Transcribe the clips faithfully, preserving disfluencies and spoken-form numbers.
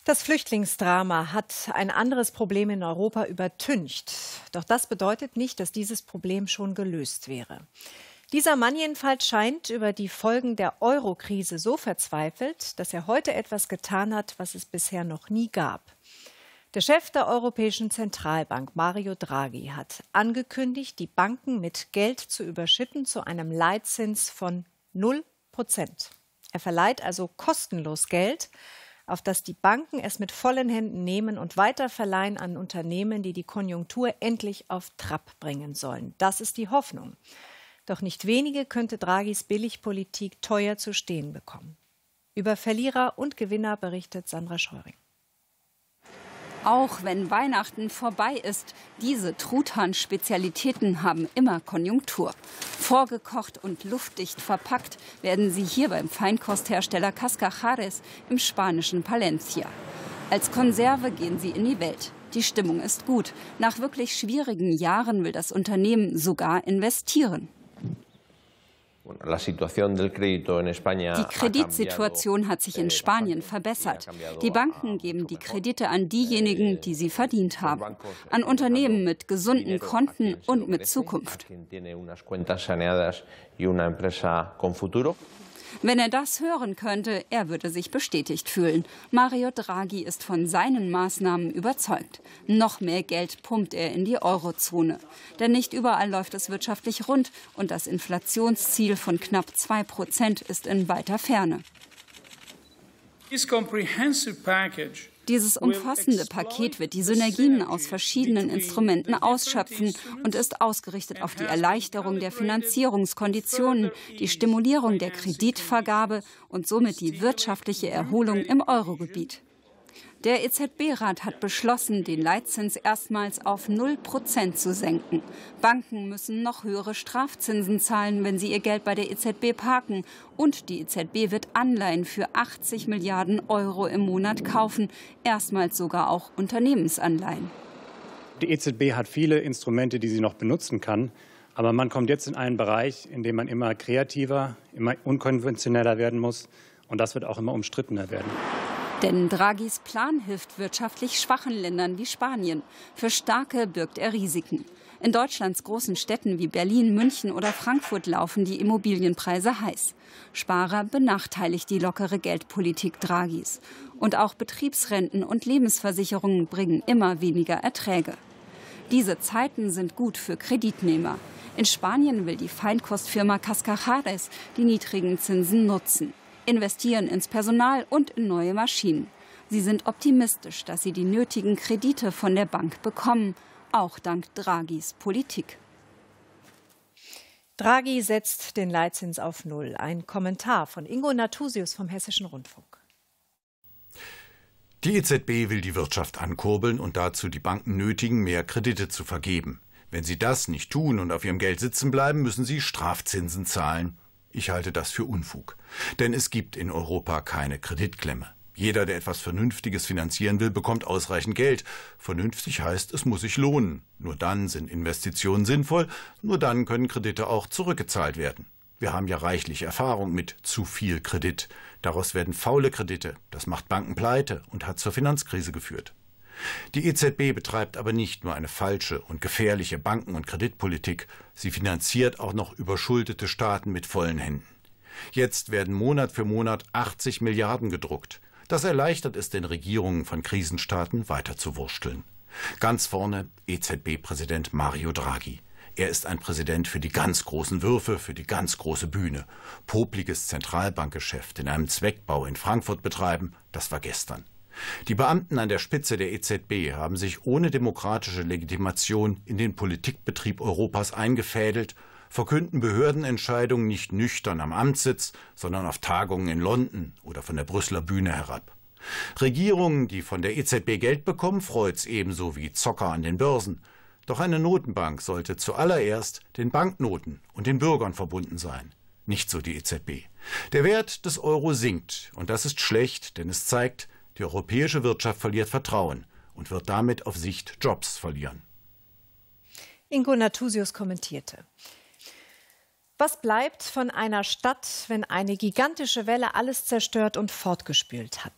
Das Flüchtlingsdrama hat ein anderes Problem in Europa übertüncht. Doch das bedeutet nicht, dass dieses Problem schon gelöst wäre. Dieser Mann jedenfalls scheint über die Folgen der Euro-Krise so verzweifelt, dass er heute etwas getan hat, was es bisher noch nie gab. Der Chef der Europäischen Zentralbank, Mario Draghi, hat angekündigt, die Banken mit Geld zu überschütten zu einem Leitzins von null Prozent. Er verleiht also kostenlos Geld, auf das die Banken es mit vollen Händen nehmen und weiterverleihen an Unternehmen, die die Konjunktur endlich auf Trab bringen sollen. Das ist die Hoffnung. Doch nicht wenige könnte Draghis Billigpolitik teuer zu stehen bekommen. Über Verlierer und Gewinner berichtet Sandra Scheuring. Auch wenn Weihnachten vorbei ist, diese Truthahn-Spezialitäten haben immer Konjunktur. Vorgekocht und luftdicht verpackt werden sie hier beim Feinkosthersteller Cascajares im spanischen Palencia. Als Konserve gehen sie in die Welt. Die Stimmung ist gut. Nach wirklich schwierigen Jahren will das Unternehmen sogar investieren. Die Kreditsituation hat sich in Spanien verbessert. Die Banken geben die Kredite an diejenigen, die sie verdient haben, an Unternehmen mit gesunden Konten und mit Zukunft. Wenn er das hören könnte, er würde sich bestätigt fühlen. Mario Draghi ist von seinen Maßnahmen überzeugt. Noch mehr Geld pumpt er in die Eurozone. Denn nicht überall läuft es wirtschaftlich rund und das Inflationsziel von knapp zwei Prozent ist in weiter Ferne. Dieses umfassende Paket wird die Synergien aus verschiedenen Instrumenten ausschöpfen und ist ausgerichtet auf die Erleichterung der Finanzierungskonditionen, die Stimulierung der Kreditvergabe und somit die wirtschaftliche Erholung im Eurogebiet. Der E Z B-Rat hat beschlossen, den Leitzins erstmals auf null Prozent zu senken. Banken müssen noch höhere Strafzinsen zahlen, wenn sie ihr Geld bei der E Z B parken. Und die E Z B wird Anleihen für achtzig Milliarden Euro im Monat kaufen, erstmals sogar auch Unternehmensanleihen. Die E Z B hat viele Instrumente, die sie noch benutzen kann. Aber man kommt jetzt in einen Bereich, in dem man immer kreativer, immer unkonventioneller werden muss. Und das wird auch immer umstrittener werden. Denn Draghis Plan hilft wirtschaftlich schwachen Ländern wie Spanien. Für Starke birgt er Risiken. In Deutschlands großen Städten wie Berlin, München oder Frankfurt laufen die Immobilienpreise heiß. Sparer benachteiligt die lockere Geldpolitik Draghis. Und auch Betriebsrenten und Lebensversicherungen bringen immer weniger Erträge. Diese Zeiten sind gut für Kreditnehmer. In Spanien will die Feinkostfirma Cascajares die niedrigen Zinsen nutzen. Investieren ins Personal und in neue Maschinen. Sie sind optimistisch, dass sie die nötigen Kredite von der Bank bekommen, auch dank Draghis Politik. Draghi setzt den Leitzins auf Null. Ein Kommentar von Ingo Nathusius vom Hessischen Rundfunk. Die E Z B will die Wirtschaft ankurbeln und dazu die Banken nötigen, mehr Kredite zu vergeben. Wenn sie das nicht tun und auf ihrem Geld sitzen bleiben, müssen sie Strafzinsen zahlen. Ich halte das für Unfug. Denn es gibt in Europa keine Kreditklemme. Jeder, der etwas Vernünftiges finanzieren will, bekommt ausreichend Geld. Vernünftig heißt, es muss sich lohnen. Nur dann sind Investitionen sinnvoll, nur dann können Kredite auch zurückgezahlt werden. Wir haben ja reichlich Erfahrung mit zu viel Kredit. Daraus werden faule Kredite. Das macht Banken pleite und hat zur Finanzkrise geführt. Die E Z B betreibt aber nicht nur eine falsche und gefährliche Banken- und Kreditpolitik, sie finanziert auch noch überschuldete Staaten mit vollen Händen. Jetzt werden Monat für Monat achtzig Milliarden gedruckt. Das erleichtert es den Regierungen von Krisenstaaten weiter zu wursteln. Ganz vorne E Z B-Präsident Mario Draghi. Er ist ein Präsident für die ganz großen Würfe, für die ganz große Bühne. Popliges Zentralbankgeschäft in einem Zweckbau in Frankfurt betreiben, das war gestern. Die Beamten an der Spitze der E Z B haben sich ohne demokratische Legitimation in den Politikbetrieb Europas eingefädelt, verkünden Behördenentscheidungen nicht nüchtern am Amtssitz, sondern auf Tagungen in London oder von der Brüsseler Bühne herab. Regierungen, die von der E Z B Geld bekommen, freut's ebenso wie Zocker an den Börsen. Doch eine Notenbank sollte zuallererst den Banknoten und den Bürgern verbunden sein. Nicht so die E Z B. Der Wert des Euro sinkt und das ist schlecht, denn es zeigt, die europäische Wirtschaft verliert Vertrauen und wird damit auf Sicht Jobs verlieren. Ingo Nathusius kommentierte. Was bleibt von einer Stadt, wenn eine gigantische Welle alles zerstört und fortgespült hat?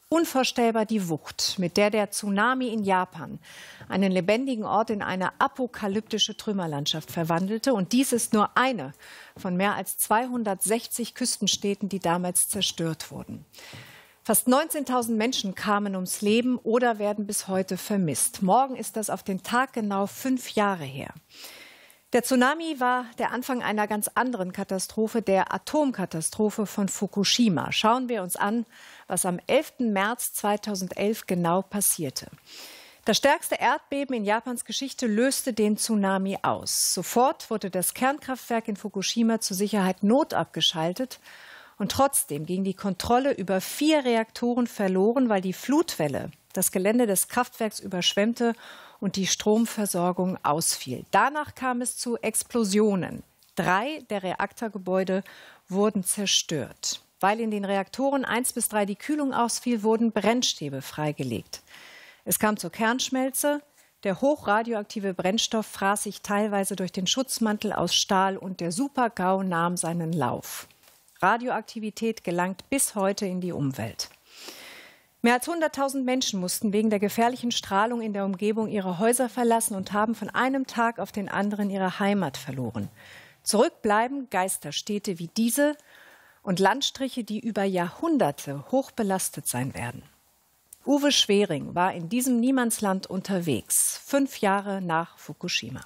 Unvorstellbar die Wucht, mit der der Tsunami in Japan einen lebendigen Ort in eine apokalyptische Trümmerlandschaft verwandelte. Und dies ist nur eine von mehr als zweihundertsechzig Küstenstädten, die damals zerstört wurden. Fast neunzehntausend Menschen kamen ums Leben oder werden bis heute vermisst. Morgen ist das auf den Tag genau fünf Jahre her. Der Tsunami war der Anfang einer ganz anderen Katastrophe, der Atomkatastrophe von Fukushima. Schauen wir uns an, was am elften März zweitausendelf genau passierte. Das stärkste Erdbeben in Japans Geschichte löste den Tsunami aus. Sofort wurde das Kernkraftwerk in Fukushima zur Sicherheit notabgeschaltet. Und trotzdem ging die Kontrolle über vier Reaktoren verloren, weil die Flutwelle das Gelände des Kraftwerks überschwemmte und die Stromversorgung ausfiel. Danach kam es zu Explosionen. Drei der Reaktorgebäude wurden zerstört. Weil in den Reaktoren eins bis drei die Kühlung ausfiel, wurden Brennstäbe freigelegt. Es kam zur Kernschmelze. Der hochradioaktive Brennstoff fraß sich teilweise durch den Schutzmantel aus Stahl und der Super-GAU nahm seinen Lauf. Radioaktivität gelangt bis heute in die Umwelt. Mehr als hunderttausend Menschen mussten wegen der gefährlichen Strahlung in der Umgebung ihre Häuser verlassen und haben von einem Tag auf den anderen ihre Heimat verloren. Zurück bleiben Geisterstädte wie diese und Landstriche, die über Jahrhunderte hoch belastet sein werden. Uwe Schwering war in diesem Niemandsland unterwegs, fünf Jahre nach Fukushima.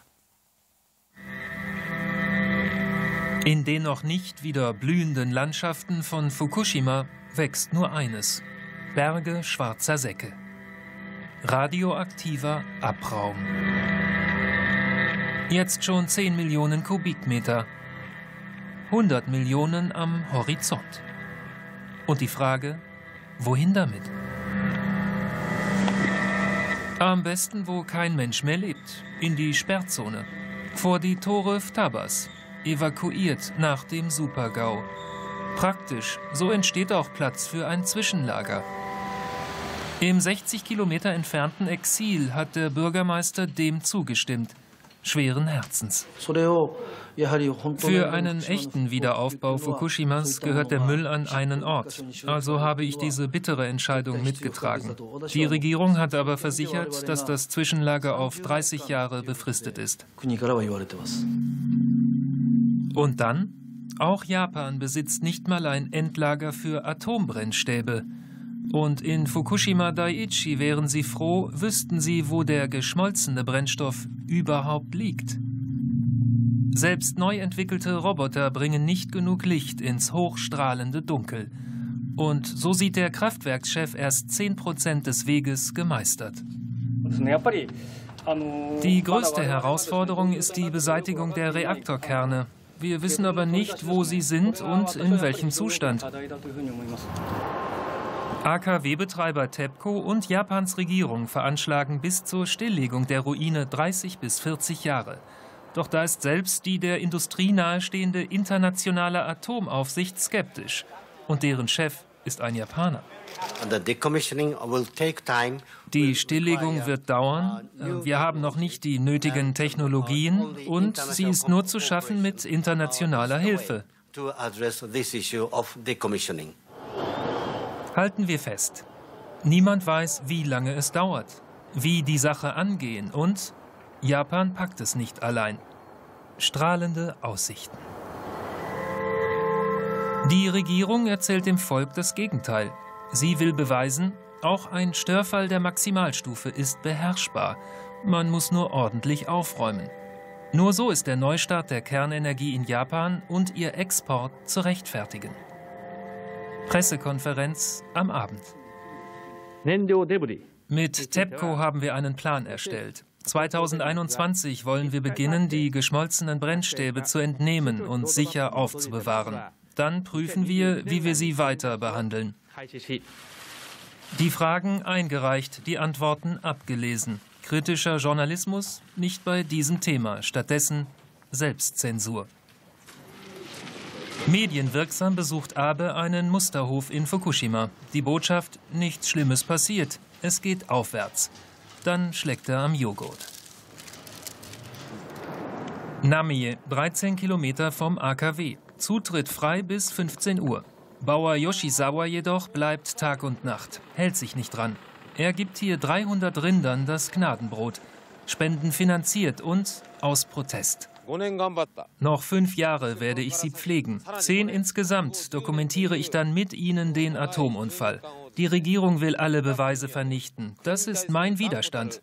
In den noch nicht wieder blühenden Landschaften von Fukushima wächst nur eines: Berge schwarzer Säcke. Radioaktiver Abraum. Jetzt schon zehn Millionen Kubikmeter. hundert Millionen am Horizont. Und die Frage, wohin damit? Am besten, wo kein Mensch mehr lebt, in die Sperrzone. Vor die Tore Vtabas, evakuiert nach dem Super-GAU. Praktisch, so entsteht auch Platz für ein Zwischenlager. Im sechzig Kilometer entfernten Exil hat der Bürgermeister dem zugestimmt, schweren Herzens. Für einen echten Wiederaufbau Fukushimas gehört der Müll an einen Ort. Also habe ich diese bittere Entscheidung mitgetragen. Die Regierung hat aber versichert, dass das Zwischenlager auf dreißig Jahre befristet ist. Und dann? Auch Japan besitzt nicht mal ein Endlager für Atombrennstäbe. Und in Fukushima Daiichi wären sie froh, wüssten sie, wo der geschmolzene Brennstoff überhaupt liegt. Selbst neu entwickelte Roboter bringen nicht genug Licht ins hochstrahlende Dunkel. Und so sieht der Kraftwerkschef erst zehn Prozent des Weges gemeistert. Die größte Herausforderung ist die Beseitigung der Reaktorkerne. Wir wissen aber nicht, wo sie sind und in welchem Zustand. A K W-Betreiber TEPCO und Japans Regierung veranschlagen bis zur Stilllegung der Ruine dreißig bis vierzig Jahre. Doch da ist selbst die der Industrie nahestehende internationale Atomaufsicht skeptisch. Und deren Chef ist ein Japaner. Die Stilllegung wird dauern. Wir haben noch nicht die nötigen Technologien und sie ist nur zu schaffen mit internationaler Hilfe. Halten wir fest. Niemand weiß, wie lange es dauert, wie die Sache angehen und Japan packt es nicht allein. Strahlende Aussichten. Die Regierung erzählt dem Volk das Gegenteil. Sie will beweisen, auch ein Störfall der Maximalstufe ist beherrschbar. Man muss nur ordentlich aufräumen. Nur so ist der Neustart der Kernenergie in Japan und ihr Export zu rechtfertigen. Pressekonferenz am Abend. Mit TEPCO haben wir einen Plan erstellt. zweitausendeinundzwanzig wollen wir beginnen, die geschmolzenen Brennstäbe zu entnehmen und sicher aufzubewahren. Dann prüfen wir, wie wir sie weiter behandeln. Die Fragen eingereicht, die Antworten abgelesen. Kritischer Journalismus nicht bei diesem Thema, stattdessen Selbstzensur. Medienwirksam besucht Abe einen Musterhof in Fukushima. Die Botschaft: nichts Schlimmes passiert, es geht aufwärts. Dann schlägt er am Joghurt. Namie, dreizehn Kilometer vom A K W. Zutritt frei bis fünfzehn Uhr. Bauer Yoshizawa jedoch bleibt Tag und Nacht, hält sich nicht dran. Er gibt hier dreihundert Rindern das Gnadenbrot, Spenden finanziert und aus Protest. Noch fünf Jahre werde ich sie pflegen. Zehn insgesamt dokumentiere ich dann mit ihnen den Atomunfall. Die Regierung will alle Beweise vernichten. Das ist mein Widerstand.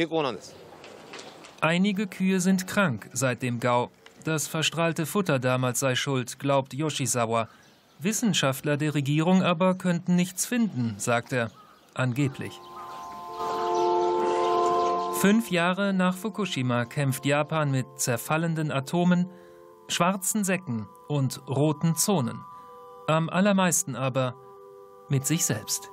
Einige Kühe sind krank seit dem Gau. Das verstrahlte Futter damals sei schuld, glaubt Yoshizawa. Wissenschaftler der Regierung aber könnten nichts finden, sagt er. Angeblich. Fünf Jahre nach Fukushima kämpft Japan mit zerfallenden Atomen, schwarzen Säcken und roten Zonen. Am allermeisten aber mit sich selbst.